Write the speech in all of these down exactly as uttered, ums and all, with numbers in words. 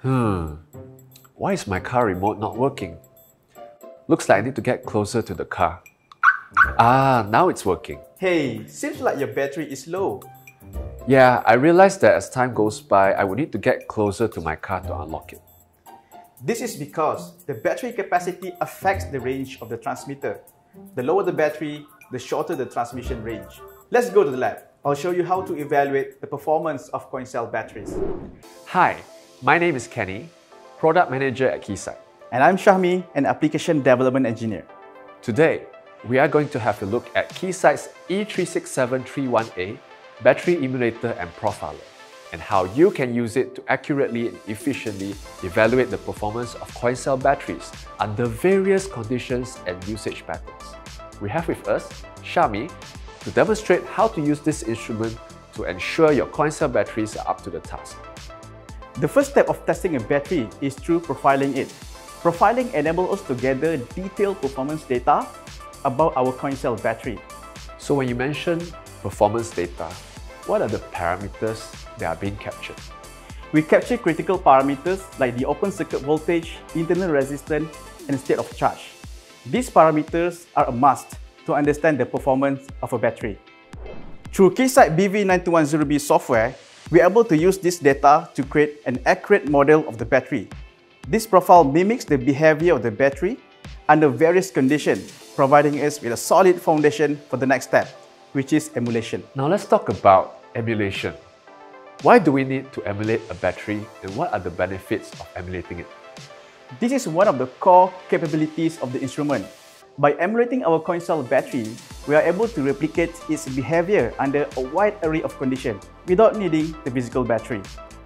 Hmm, why is my car remote not working? Looks like I need to get closer to the car. Ah, now it's working. Hey, seems like your battery is low. Yeah, I realized that as time goes by, I would need to get closer to my car to unlock it. This is because the battery capacity affects the range of the transmitter. The lower the battery, the shorter the transmission range. Let's go to the lab. I'll show you how to evaluate the performance of coin cell batteries. Hi, my name is Kenny, Product Manager at Keysight. And I'm Shahmi, an Application Development Engineer. Today, we are going to have a look at Keysight's E three six seven three one A battery emulator and profiler, and how you can use it to accurately and efficiently evaluate the performance of coin cell batteries under various conditions and usage patterns. We have with us Shahmi to demonstrate how to use this instrument to ensure your coin cell batteries are up to the task. The first step of testing a battery is through profiling it. Profiling enables us to gather detailed performance data about our coin cell battery. So when you mention performance data, what are the parameters that are being captured? We capture critical parameters like the open circuit voltage, internal resistance, and state of charge. These parameters are a must to understand the performance of a battery. Through Keysight B V nine two one zero B software, we are able to use this data to create an accurate model of the battery. This profile mimics the behavior of the battery under various conditions, providing us with a solid foundation for the next step, which is emulation. Now let's talk about emulation. Why do we need to emulate a battery, and what are the benefits of emulating it? This is one of the core capabilities of the instrument. By emulating our coin cell battery, we are able to replicate its behavior under a wide array of conditions without needing the physical battery.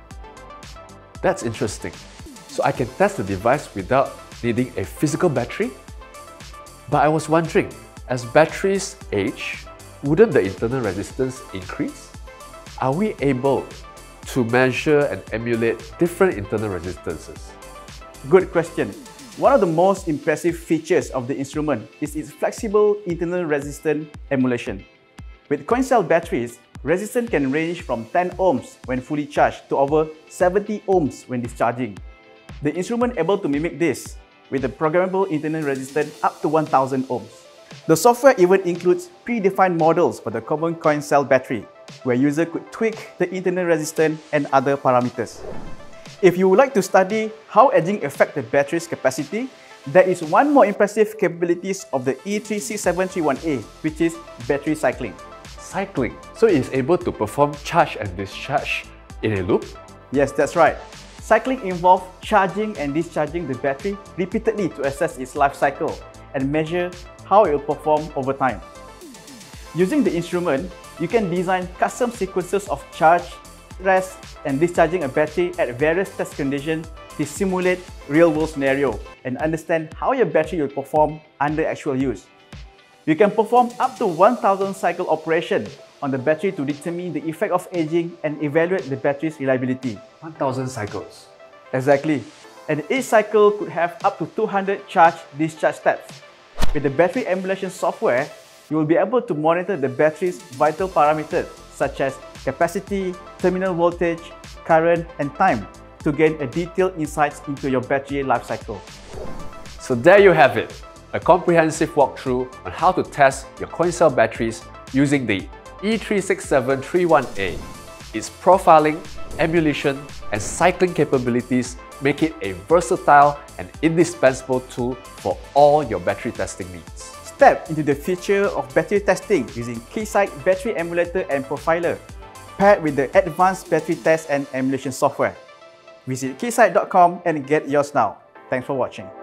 That's interesting. So I can test the device without needing a physical battery? But I was wondering, as batteries age, wouldn't the internal resistance increase? Are we able to measure and emulate different internal resistances? Good question. One of the most impressive features of the instrument is its flexible internal resistance emulation. With coin cell batteries, resistance can range from ten ohms when fully charged to over seventy ohms when discharging. The instrument is able to mimic this with a programmable internal resistance up to one thousand ohms. The software even includes predefined models for the common coin cell battery, where users could tweak the internal resistance and other parameters. If you would like to study how edging affects the battery's capacity, there is one more impressive capabilities of the E three six seven three one A, which is battery cycling. Cycling? So it is able to perform charge and discharge in a loop? Yes, that's right. Cycling involves charging and discharging the battery repeatedly to assess its life cycle and measure how it will perform over time. Using the instrument, you can design custom sequences of charge, rest, and discharging a battery at various test conditions to simulate real-world scenarios and understand how your battery will perform under actual use. You can perform up to one thousand cycle operation on the battery to determine the effect of aging and evaluate the battery's reliability. one thousand cycles? Exactly. And each cycle could have up to two hundred charge-discharge steps. With the battery emulation software, you will be able to monitor the battery's vital parameters such as capacity, terminal voltage, current, and time to gain a detailed insights into your battery life cycle. So there you have it, a comprehensive walkthrough on how to test your coin cell batteries using the E three six seven three one A. Its profiling, emulation, and cycling capabilities make it a versatile and indispensable tool for all your battery testing needs. Step into the future of battery testing using Keysight Battery Emulator and Profiler, paired with the advanced battery test and emulation software. Visit keysight dot com and get yours now. Thanks for watching.